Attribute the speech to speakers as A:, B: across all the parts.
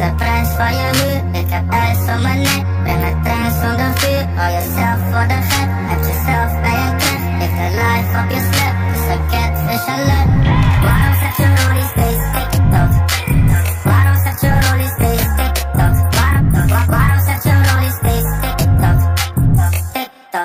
A: de prijs van je huur. Ik heb ijs om mijn nek, ben een trein zonder vuur. Hou jezelf voor de gek, heb jezelf bij je knecht. Ligt een life op je slip, is een catfish alert. Waarom zegt je rollie steeds TikTok? Waarom zegt je rollie steeds TikTok? Waarom zegt je rollie steeds TikTok? TikTok,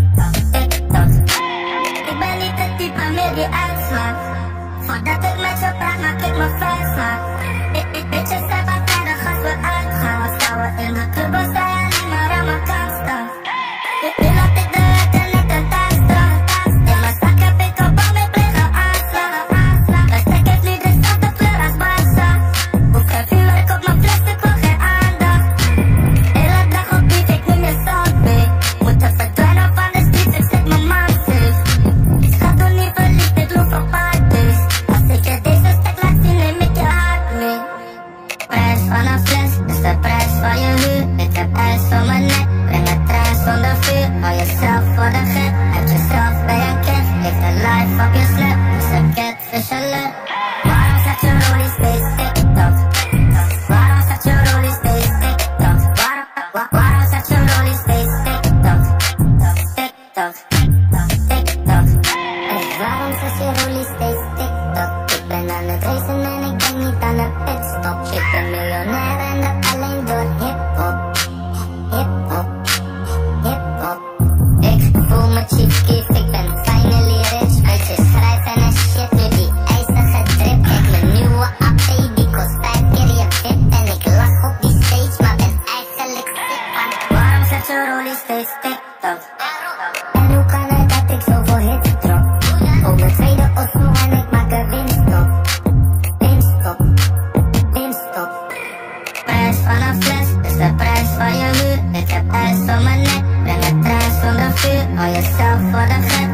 A: TikTok. Ik ben niet de type meer die uitslaat. Voordat ik met je praat, maak ik me fijn slaat. Bitches zijn wat tijdig als we uitgaan. We schouwen in de club, we zijn niet meer aan mijn kant staan. Nu laat ik de wet en ik een thuisstraf. In mijn zak heb ik een bom, ik pleeg een aanslag. Mijn stek heeft nu dezelfde kleur als Barca. Hoef geen vuurwerk op mijn fles, ik wil geen aandacht. Hele dag op beef, ik neem je zoutbee. Moeten verdwijnen van de streets, ik zet mijn man safe. Schat, doe niet verliefd, ik loop op parties. Als ik je deze stek laat zien, neem ik je hart mee. Prijs van een fles is de prijs van je huur. Ik heb ijs om mijn nek, breng een trein zonder vuur. Hou jezelf voor de gek, heb jezelf bij je knecht. Ligt een life op je slip, is een catfish alert. Waarom zegt je rollie steeds TikTok? Waarom zegt je rollie steeds TikTok? Waarom zegt je rollie steeds TikTok? TikTok, TikTok. Hey, waarom zegt je rollie steeds TikTok? Ik ben aan het racen en ik denk niet aan de pitstop. Ik ben miljonair en dat alleen door hip-hop. Hip-hop, hip-hop. Ik voel me chief keef, ik ben finally rich. Bitches schrijven en shit, nu die ijzige drip. Kijk mijn nieuwe AP, die kost 5 keer je fit. En ik lach op die stage, maar ben eigenlijk sick van. Waarom zegt je rollie steeds TikTok? En hoe kan het dat ik zoveel hits drop? Op mijn tweede osmo en ik maak een winststop. Winststop, winststop. Prijs van een fles is de prijs van je huur. Ik heb ijs om mijn nek, breng een trein zonder vuur. Hou jezelf voor de gek,